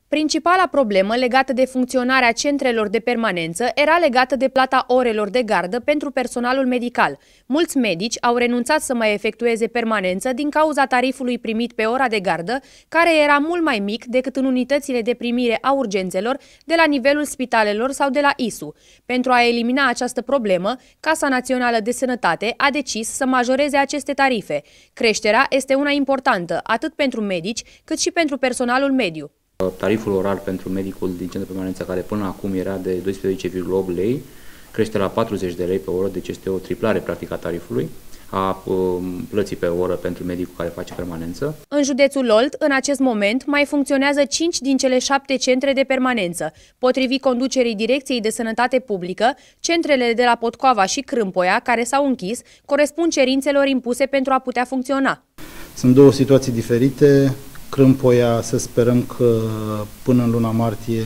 Principala problemă legată de funcționarea centrelor de permanență era legată de plata orelor de gardă pentru personalul medical. Mulți medici au renunțat să mai efectueze permanență din cauza tarifului primit pe ora de gardă, care era mult mai mic decât în unitățile de primire a urgențelor de la nivelul spitalelor sau de la ISU. Pentru a elimina această problemă, Casa Națională de Sănătate a decis să majoreze aceste tarife. Creșterea este una importantă, atât pentru medici, cât și pentru personalul mediu. Tariful orar pentru medicul din centru de permanență, care până acum era de 12,8 lei, crește la 40 de lei pe oră, deci este o triplare practic a tarifului, a plății pe oră pentru medicul care face permanență. În județul Olt, în acest moment, mai funcționează 5 din cele 7 centre de permanență. Potrivit conducerii Direcției de Sănătate Publică, centrele de la Potcoava și Crâmpoia, care s-au închis, corespund cerințelor impuse pentru a putea funcționa. Sunt două situații diferite. Crâmpoia, să sperăm că până în luna martie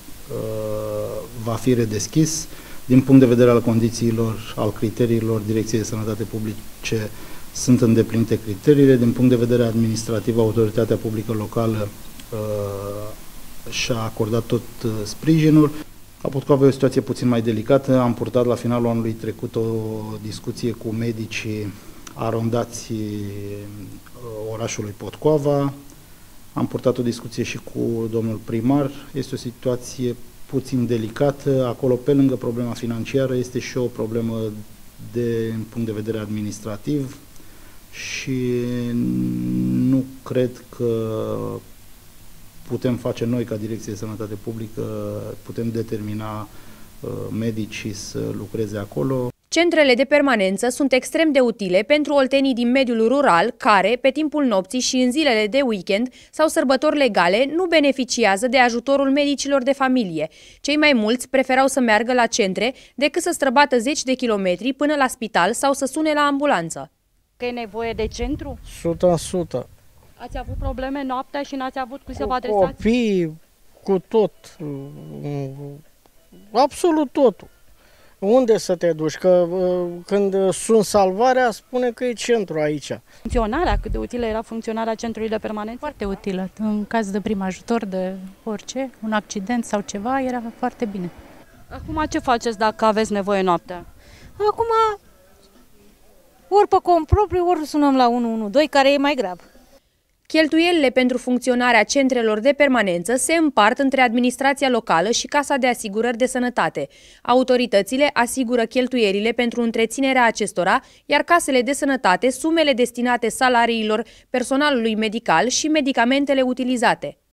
va fi redeschis. Din punct de vedere al condițiilor, al criteriilor Direcției de Sănătate Publice, sunt îndeplinite criteriile. Din punct de vedere administrativ, Autoritatea Publică Locală și-a acordat tot sprijinul. La Potcoava e o situație puțin mai delicată. Am purtat la finalul anului trecut o discuție cu medicii arondați orașului Potcoava. Am purtat o discuție și cu domnul primar. Este o situație puțin delicată. Acolo, pe lângă problema financiară, este și o problemă din punct de vedere administrativ și nu cred că putem face noi, ca Direcție de Sănătate Publică, putem determina medicii să lucreze acolo. Centrele de permanență sunt extrem de utile pentru oltenii din mediul rural care, pe timpul nopții și în zilele de weekend sau sărbători legale, nu beneficiază de ajutorul medicilor de familie. Cei mai mulți preferau să meargă la centre decât să străbată 10 de kilometri până la spital sau să sune la ambulanță. Că e nevoie de centru? 100%. Ați avut probleme noaptea și n-ați avut cu să vă Cu adresați? copii, cu tot. Absolut totul. Unde să te duci? Că când sun salvarea, spune că e centru aici. Funcționarea, cât de utilă era funcționarea centrului de permanență? Foarte utilă. În caz de prim ajutor, de orice, un accident sau ceva, era foarte bine. Acum ce faceți dacă aveți nevoie noaptea? Acum, ori pe cont propriu, ori sunăm la 112, care e mai grav. Cheltuielile pentru funcționarea centrelor de permanență se împart între administrația locală și Casa de Asigurări de Sănătate. Autoritățile asigură cheltuielile pentru întreținerea acestora, iar casele de sănătate sumele destinate salariilor personalului medical și medicamentele utilizate.